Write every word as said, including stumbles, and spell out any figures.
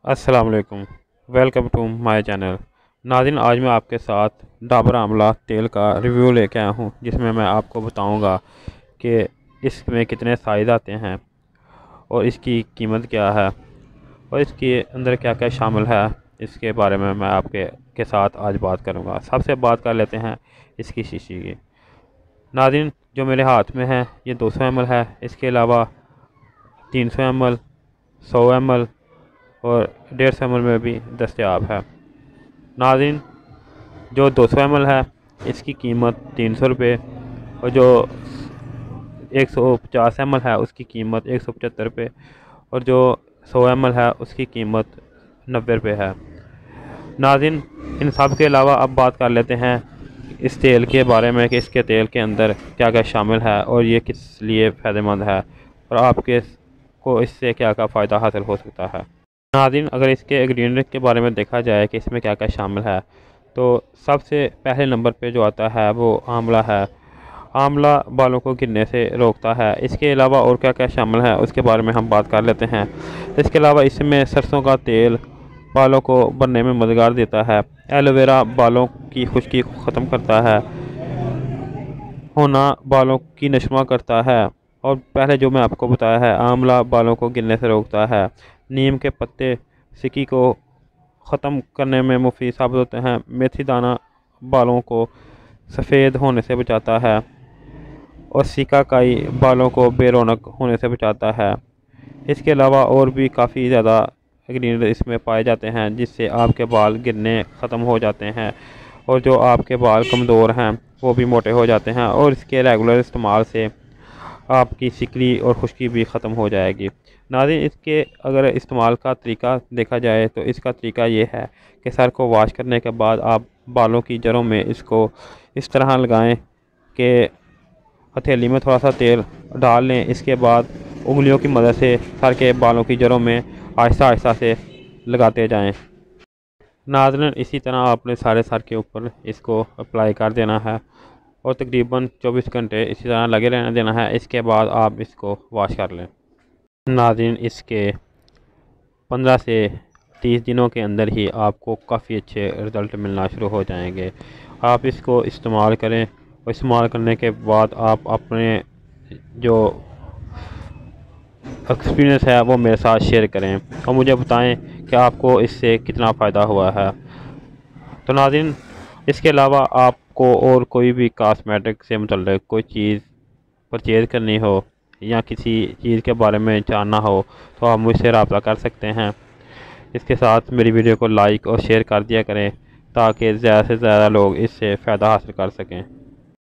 السلام علیکم، welcome to my channel. ناظرین، آج میں آپ کے ساتھ ڈابر آملہ تیل کا ریویو لے کے آیا ہوں، جس میں میں آپ کو بتاؤں گا کہ اس میں کتنے سائز آتے ہیں اور اس کی قیمت کیا ہے اور اس کے اندر کیا کیا شامل ہے۔ اس کے بارے میں میں آپ کے کے ساتھ آج بات کروں گا۔ سب سے بات کر لیتے ہیں اس کی شیشی کی۔ ناظرین، جو میرے ہاتھ میں ہے یہ دو سو ایم ایل ہے، اس کے علاوہ تین سو ایم ایل، سو ایم ایل اور ڈیڑھ سو ایم ایل میں بھی دستیاب ہے۔ ناظرین، جو دو سو ایم ایل ہے اس کی قیمت تین سو روپے اور جو ایک سو پچاس ایم ایل ہے اس کی قیمت ایک سو پچہتر روپے اور جو سو ایم ایل ہے اس کی قیمت نوے روپے ہے۔ ناظرین، ان سب کے علاوہ اب بات کر لیتے ہیں اس تیل کے بارے میں کہ اس کے تیل کے اندر کیا کیا شامل ہے اور یہ کس لیے فائدہ مند ہے اور آپ کے کو اس سے کیا کیا فائدہ حاصل ہو سکتا ہے۔ ناظرین، اگر اس کے انگریڈینٹ کے بارے میں دیکھا جائے کہ اس میں کیا کیا شامل ہے تو سب سے پہلے نمبر پہ جو آتا ہے وہ آملہ ہے۔ آملہ بالوں کو گرنے سے روکتا ہے۔ اس کے علاوہ اور کیا کیا شامل ہے اس کے بارے میں ہم بات کر لیتے ہیں۔ اس کے علاوہ اس میں سرسوں کا تیل بالوں کو بننے میں مددگار دیتا ہے۔ ایلو ویرا بالوں کی خشکی کو ختم کرتا ہے، ہونا بالوں کی نشوہ کرتا ہے۔ اور پہلے جو میں آپ کو بتایا ہے آملہ بالوں کو گرنے سے روکتا ہے۔ نیم کے پتے سکی کو ختم کرنے میں مفید ثابت ہوتے ہیں۔ میتھی دانہ بالوں کو سفید ہونے سے بچاتا ہے اور سیکا کائی بالوں کو بے رونق ہونے سے بچاتا ہے۔ اس کے علاوہ اور بھی کافی زیادہ انگریڈینٹ اس میں پائے جاتے ہیں جس سے آپ کے بال گرنے ختم ہو جاتے ہیں اور جو آپ کے بال کمزور ہیں وہ بھی موٹے ہو جاتے ہیں، اور اس کے ریگولر استعمال سے آپ کی سکری اور خشکی بھی ختم ہو جائے گی۔ ناظرین، اس کے اگر استعمال کا طریقہ دیکھا جائے تو اس کا طریقہ یہ ہے کہ سر کو واش کرنے کے بعد آپ بالوں کی جڑوں میں اس کو اس طرح لگائیں کہ ہتھیلی میں تھوڑا سا تیل ڈال لیں۔ اس کے بعد انگلیوں کی مدد سے سر کے بالوں کی جڑوں میں آہستہ آہستہ سے لگاتے جائیں۔ ناظرین، اسی طرح آپ نے سارے سر کے اوپر اس کو اپلائی کر دینا ہے اور تقریباً چوبیس گھنٹے اسی طرح لگے رہنے دینا ہے۔ اس کے بعد آپ اس کو واش کر لیں۔ ناظرین، اس کے پندرہ سے تیس دنوں کے اندر ہی آپ کو کافی اچھے رزلٹ ملنا شروع ہو جائیں گے۔ آپ اس کو استعمال کریں اور استعمال کرنے کے بعد آپ اپنے جو ایکسپیرینس ہے وہ میرے ساتھ شیئر کریں اور مجھے بتائیں کہ آپ کو اس سے کتنا فائدہ ہوا ہے۔ تو ناظرین، اس کے علاوہ آپ کو اور کوئی بھی کاسمیٹک سے متعلق کوئی چیز پرچیز کرنی ہو یا کسی چیز کے بارے میں جاننا ہو تو آپ مجھ سے رابطہ کر سکتے ہیں۔ اس کے ساتھ میری ویڈیو کو لائک اور شیئر کر دیا کریں تاکہ زیادہ سے زیادہ لوگ اس سے فائدہ حاصل کر سکیں۔